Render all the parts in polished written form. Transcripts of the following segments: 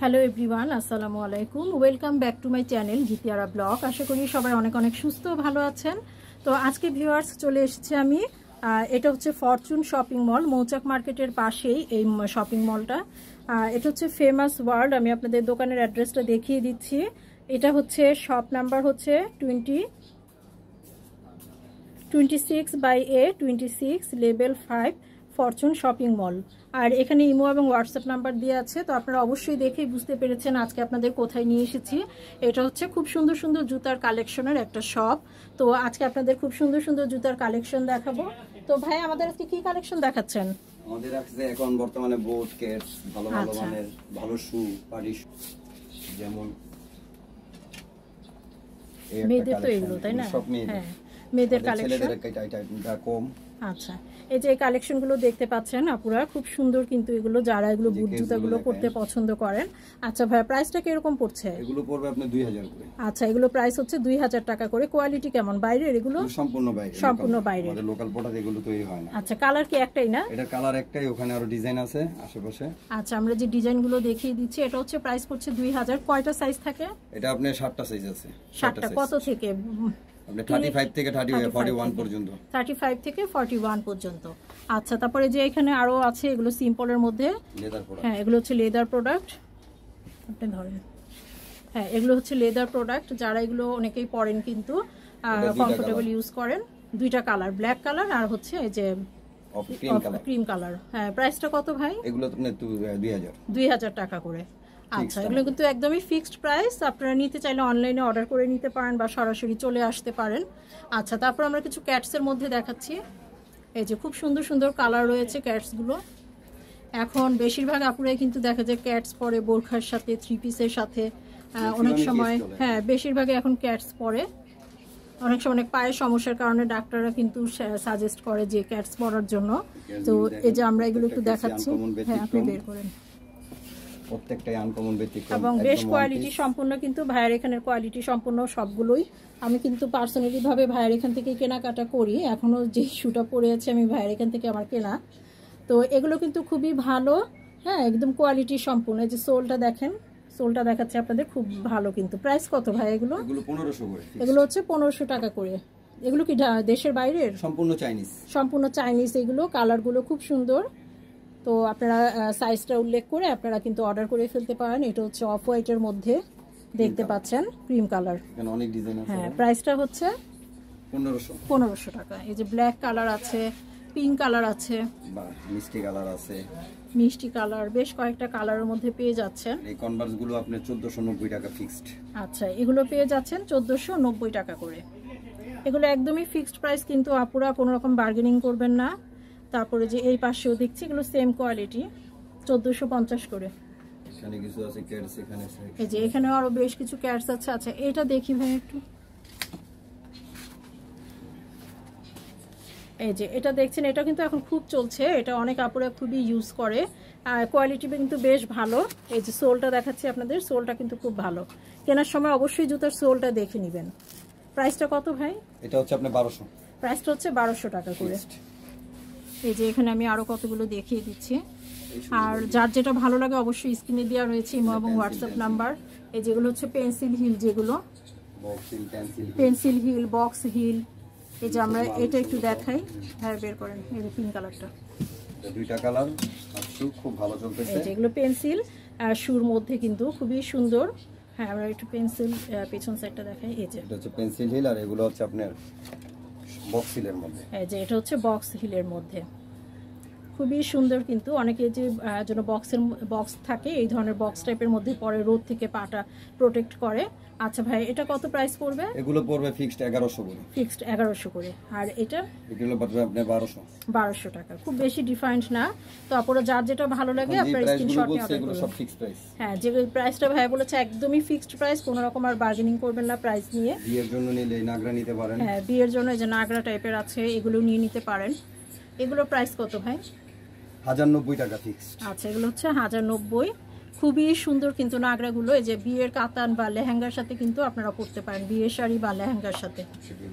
Hello everyone, আসসালামু আলাইকুম। Welcome back to my channel Jitiara blog. আশা করি সবাই অনেক অনেক সুস্থ ভালো আছেন। তো আজকে ভিউয়ার্স চলে এসেছি আমি, এটা হচ্ছে ফরচুন শপিং মল, মৌচাক মার্কেটের পাশেই এই শপিং মলটা। এটা হচ্ছে ফেমাস ওয়ার্ল্ড। আমি আপনাদের দোকানের অ্যাড্রেসটা দেখিয়ে দিচ্ছি। এটা হচ্ছে শপ নাম্বার হচ্ছে 26/A26 level 5 Fortune shopping mall. আর এখানে ইমো এবং হোয়াটসঅ্যাপ নাম্বার দিয়ে আছে, তো আপনারা অবশ্যই দেখেই বুঝতে পেরেছেন আজকে আপনাদের কোথায় নিয়ে এসেছি। এটা হচ্ছে খুব সুন্দর সুন্দর জুতার কালেকশনের একটা শপ। তো আজকে আপনাদের খুব সুন্দর সুন্দর জুতার কালেকশন দেখাবো। তো ভাই আমাদের আজকে কি কালেকশন দেখাচ্ছেন? আমাদের আছে এখন বর্তমানে বুট, কেডস, ভালো ভালো মানের ভালো শু, পার্টি শু, যেমন মেয়েদের তো এগুলো তাই না? হ্যাঁ, মেয়েদের কালেকশন। কম। আচ্ছা, এই যে কালেকশনগুলো দেখতে পাচ্ছেন আপুরা, খুব সুন্দর কিন্তু এগুলো, যারা এগুলো বুট জুতাগুলো পরতে পছন্দ করেন। আচ্ছা ভাই, প্রাইসটা কিরকম পড়ছে? এগুলো পড়বে আপনি 2000 করে। আচ্ছা, এগুলো প্রাইস হচ্ছে 2000 টাকা করে। কোয়ালিটি কেমন? বাইরের এগুলো? সম্পূর্ণ বাইরে। সম্পূর্ণ বাইরে। আমাদের লোকাল প্রোডাক্ট এগুলো তৈরি হয় না। আচ্ছা, কালার কি একটাই না? এটা কালার একটাই, ওখানে আরো ডিজাইন আছে আশেপাশে। আচ্ছা, আমরা যে ডিজাইনগুলো দেখিয়ে দিচ্ছি, এটা হচ্ছে প্রাইস পড়ছে 2000। কয়টা সাইজ থাকে? এটা আপনার 7টা সাইজ আছে। 7টা কত থেকে? আপনি 35 থেকে 41 পর্যন্ত। 35 থেকে 41 পর্যন্ত। আচ্ছা, তারপরে যে এখানে আরো আছে, এগুলো সিম্পলের মধ্যে লেদার প্রোডাক্ট। হ্যাঁ, এগুলো হচ্ছে লেদার প্রোডাক্ট। আপনি ধরেন, হ্যাঁ এগুলো হচ্ছে লেদার প্রোডাক্ট। যারা এগুলো অনেকেই পরেন কিন্তু কমফোর্টেবল ইউজ করেন। দুইটা কালার, ব্ল্যাক কালার আর হচ্ছে এই যে ক্রিম কালার। হ্যাঁ, প্রাইসটা কত ভাই? এগুলো আপনার 2000 টাকা করে। আচ্ছা, এগুলো কিন্তু একদমই ফিক্সড প্রাইস। আপনারা নিতে চাইলে অনলাইনে অর্ডার করে নিতে পারেন বা সরাসরি চলে আসতে পারেন। আচ্ছা, তারপর আমরা কিছু ক্যাটসের মধ্যে দেখাচ্ছি। এই যে খুব সুন্দর সুন্দর কালার রয়েছে ক্যাটসগুলো। এখন বেশিরভাগ আপুরাই কিন্তু দেখা যায় ক্যাটস পরে বোরখার সাথে, থ্রি পিসের সাথে। অনেক সময় হ্যাঁ, বেশিরভাগই এখন ক্যাটস পরে। অনেক সময় অনেক পায়ের সমস্যার কারণে ডাক্তাররা কিন্তু সাজেস্ট করে যে ক্যাটস পরার জন্য। তো এই যে আমরা এগুলো একটু দেখাচ্ছি। হ্যাঁ, আপনি বের করেন। প্রত্যেকটাই আনকমন ব্যতিক্রম এবং বেশ কোয়ালিটি সম্পূর্ণ, কিন্তু ভাইয়ের এখানের কোয়ালিটি সম্পূর্ণ সবগুলোই। আমি কিন্তু পার্সোনালি ভাবে ভাইয়ের এখান থেকে কেনাকাটা করি। এখনো যে শুটা পরে আছে আমি ভাইয়ের এখান থেকে আমার কেনা। তো এগুলো কিন্তু খুবই ভালো। হ্যাঁ, একদম কোয়ালিটি সম্পূর্ণ। এই যে সোলটা দেখেন, সোলটা দেখাচ্ছে আপনাদের, খুব ভালো। কিন্তু প্রাইস কত ভাই এগুলো? এগুলো 1500 করে। এগুলো হচ্ছে 1500 টাকা করে। এগুলো কি দেশের বাইরের? সম্পূর্ণ চাইনিজ। সম্পূর্ণ চাইনিজ। এগুলো কালারগুলো খুব সুন্দর। তো আপনারা সাইজটা উল্লেখ করে আপনারা কিন্তু অর্ডার করে ফেলতে পারেন। এটা হচ্ছে অফ হোয়াইটের মধ্যে দেখতে পাচ্ছেন, ক্রিম কালার। এখানে অনেক ডিজাইন আছে। হ্যাঁ, প্রাইসটা হচ্ছে 1500 টাকা। এই যে ব্ল্যাক কালার আছে, পিঙ্ক কালার আছে, মিষ্টি কালার আছে, মিষ্টি কালার, বেশ কয়েকটা কালারের মধ্যে পেয়ে যাচ্ছেন। এই কনভার্স গুলো আপনি 1490 টাকা ফিক্সড। আচ্ছা, এগুলো পেয়ে যাচ্ছেন 1490 টাকা করে। এগুলো একদমই ফিক্সড প্রাইস, কিন্তু আপুরা কোনো রকম বার্গেনিং করবেন না। তারপরে যে এই পাশেও দেখছি, এগুলো সেম কোয়ালিটি, 1450 করে। এখানে কিছু আছে ক্যাটস, এখানে এই যে এখানে আরো বেশ কিছু ক্যাটস আছে। আচ্ছা, এটা দেখি ভাই একটু। এই যে এটা দেখছেন, এটা কিন্তু এখন খুব চলছে। এটা অনেক আপুরা খুবই ইউজ করে। আর কোয়ালিটি কিন্তু বেশ ভালো। এই যে সোলটা দেখাচ্ছি আপনাদের, সোলটা কিন্তু খুব ভালো। কেনার সময় অবশ্যই জুতার সোলটা দেখে নেবেন। প্রাইসটা কত ভাই? এটা হচ্ছে আপনি 1200। প্রাইসটা হচ্ছে 1200 টাকা করে। এই যে এখানে আমি আরো কতগুলো দেখিয়ে দিচ্ছি। আর যার যেটা ভালো লাগে অবশ্যই স্ক্রিনে দেওয়া রয়েছে ইমো এবং হোয়াটসঅ্যাপ নাম্বার। এই যেগুলো হচ্ছে পেন্সিল হিল, যেগুলো পেন্সিল হিল, বক্স হিল। এই যে আমরা এটা একটু দেখাই। হ্যাঁ, বের করেন। এই যে পিঙ্ক কালারটা, দুইটা কালার আর শু খুব ভালো চলতেছে। এই যেগুলো পেন্সিল আর শুর মধ্যে কিন্তু খুবই সুন্দর। হ্যাঁ, আমরা একটু পেন্সিল পেছন সাইডটা দেখাই। এই যে এটা হচ্ছে পেন্সিল হিল, আর এগুলো হচ্ছে আপনার বক্স হিলের মধ্যে। এই যে এটা হচ্ছে বক্স হিলের মধ্যে, খুবই সুন্দর। কিন্তু অনেকে যে জন্য বক্স থাকে, এই ধরনের বক্স টাইপের মধ্যে পরে রোদ থেকে পাটা প্রোটেক্ট করে। আচ্ছা ভাই, এটা কত প্রাইস পড়বে? এগুলো পড়বে ফিক্সড 1100 করে। ফিক্সড 1100 করে। আর এটা এগুলো পড়বে আপনি 1200 টাকা। খুব বেশি ডিফারেন্ট না। তো আপনারা যার যেটা ভালো লাগে আপনারা স্ক্রিনশট নিয়ে অর্ডার করুন। সব ফিক্সড প্রাইস। হ্যাঁ, যে প্রাইসটা ভাই বলেছে একদমই ফিক্সড প্রাইস, কোনো রকম আর বার্গেনিং করবেন না প্রাইস নিয়ে। বিয়ের জন্য নিলে নাগরা নিতে পারেন। হ্যাঁ, বিয়ের জন্য এই যে নাগরা টাইপের আছে, এগুলো নিয়ে নিতে পারেন। এগুলো প্রাইস কত ভাই? 1090 টাকা ফিক্সড। আচ্ছা, এগুলো হচ্ছে 1090। খুবই সুন্দর কিন্তু নাগরাগুলো। এই যে বিয়ের কাতান বা লেহেঙ্গার সাথে কিন্তু আপনারা পরতে পারেন, বিয়ের শাড়ি বা লেহেঙ্গার সাথে।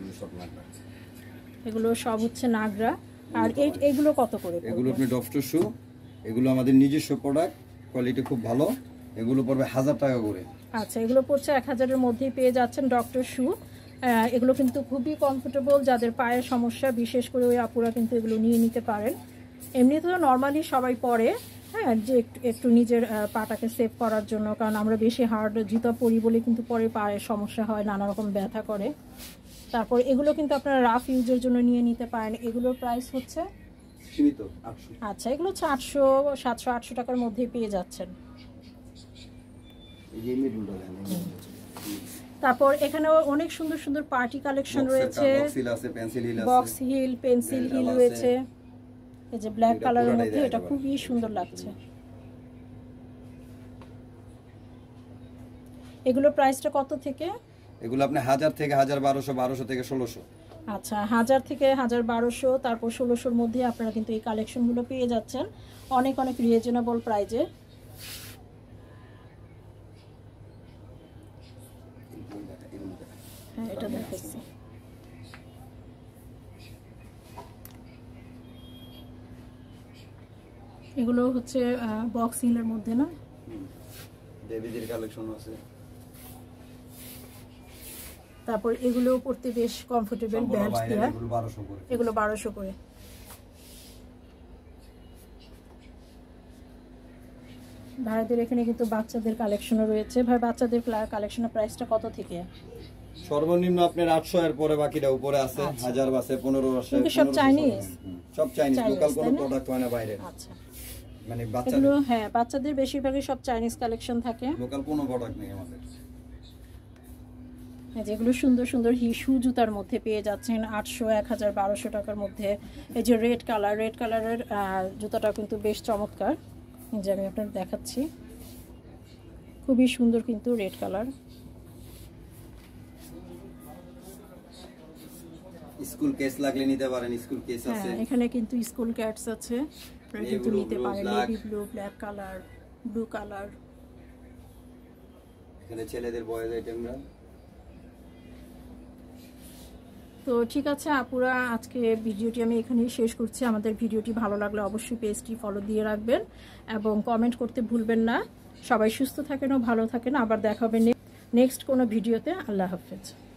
এগুলো সব হচ্ছে নাগরা। আর এগুলো কত করে? এগুলো আপনি ডফটার শু, এগুলো আমাদের নিজস্ব প্রোডাক্ট, কোয়ালিটি খুব ভালো। এগুলো পড়বে 1000 টাকা করে। আচ্ছা, এগুলো পড়ছে 1000-এর মধ্যেই পেয়ে যাচ্ছেন ডক্টর শু। এগুলো কিন্তু খুবই কমফোর্টেবল, যাদের পায়ের সমস্যা বিশেষ করে ওই আপুরা কিন্তু এগুলো নিয়ে নিতে পারেন। এমনিতে তো নর্মালি সবাই পরে, হ্যাঁ, যে একটু নিজের পাটাকে সেভ করার জন্য, কারণ আমরা বেশি হার্ড জুতা পরি বলে কিন্তু পরে পায়ের সমস্যা হয়, নানা রকম ব্যথা করে। তারপর এগুলো কিন্তু আপনারা রাফ ইউজের জন্য নিয়ে নিতে পারেন। এগুলোর প্রাইস হচ্ছে সীমিত 800। আচ্ছা, এগুলো হচ্ছে 800, 700, 800 টাকার মধ্যেই পেয়ে যাচ্ছেন। তারপর এখানেও অনেক সুন্দর সুন্দর পার্টি কালেকশন রয়েছে, বক্স হিল, পেন্সিল হিল রয়েছে। এই যে ব্ল্যাক কালারের মধ্যে, এটা খুবই সুন্দর লাগছে। এগুলো প্রাইসটা কত থেকে? এগুলো আপনি 1000 থেকে 1200, 1200 থেকে 1600। আচ্ছা, 1000 থেকে 1200, তারপর 1600-র মধ্যে আপনারা কিন্তু এই কালেকশনগুলো পেয়ে যাচ্ছেন অনেক অনেক রিজনেবল প্রাইজে। হ্যাঁ, এটা দেখাচ্ছি। এগুলো হচ্ছে বক্স হিলের মধ্যে না, বেবিদের কালেকশন আছে। তারপর এগুলো পড়তে বেশ কমফোর্টেবল, ব্যান্ড দেয়া। এগুলো 1200 করে। ভাইদের এখানে কিন্তু বাচ্চাদের কালেকশনও রয়েছে। ভাই, বাচ্চাদের কালেকশনের প্রাইসটা কত থেকে? সর্বনিম্ন আপনার 800, এর পরে বাকিটা উপরে আছে, 1000 আছে, 15 আছে। কিন্তু সব চাইনিজ, সব চাইনিজ, লোকাল কোনো প্রোডাক্ট হয় না বাইরে। আচ্ছা, মানে বাচ্চাদের, হ্যাঁ, বাচ্চাদের বেশিরভাগই সব চাইনিজ কালেকশন থাকে, লোকাল কোনো প্রোডাক্ট নেই আমাদের। যেগুলো সুন্দর সুন্দর শু জুতার মধ্যে পেয়ে যাচ্ছেন 800, 1000, 1200 টাকার মধ্যে। এই যে রেড কালারের জুতাটা কিন্তু বেশ চমৎকার, যে আমি আপনাদের দেখাচ্ছি, খুবই সুন্দর কিন্তু রেড কালার। স্কুল কেস লাগলে নিতে পারেন, স্কুল কেস আছে। এখানে কিন্তু স্কুল ক্যাটস আছে, আপনারা কিন্তু নিতে পারেন। Navy blue, black colour, blue colour. এখানে ছেলেদের বয়েজ আইটেমরা। তো ঠিক আছে আপুরা, আজকে ভিডিওটি আমি এখানেই শেষ করছি। আমাদের ভিডিওটি ভালো লাগলে অবশ্যই পেজটি ফলো দিয়ে রাখবেন এবং কমেন্ট করতে ভুলবেন না। সবাই সুস্থ থাকেন ও ভালো থাকেন। আবার দেখা হবে নেক্সট কোনো ভিডিওতে। আল্লাহ হাফেজ।